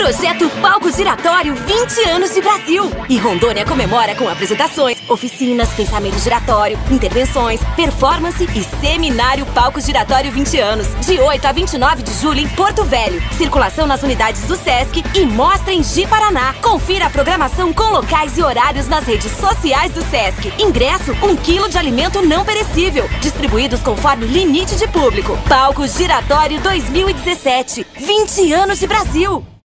Projeto Palco Giratório 20 anos de Brasil. E Rondônia comemora com apresentações, oficinas, pensamento giratório, intervenções, performance e seminário Palco Giratório 20 anos. De 8 a 29 de julho em Porto Velho. Circulação nas unidades do Sesc e mostra em Ji-Paraná. Confira a programação com locais e horários nas redes sociais do Sesc. Ingresso, 1 quilo de alimento não perecível. Distribuídos conforme limite de público. Palco Giratório 2017. 20 anos de Brasil.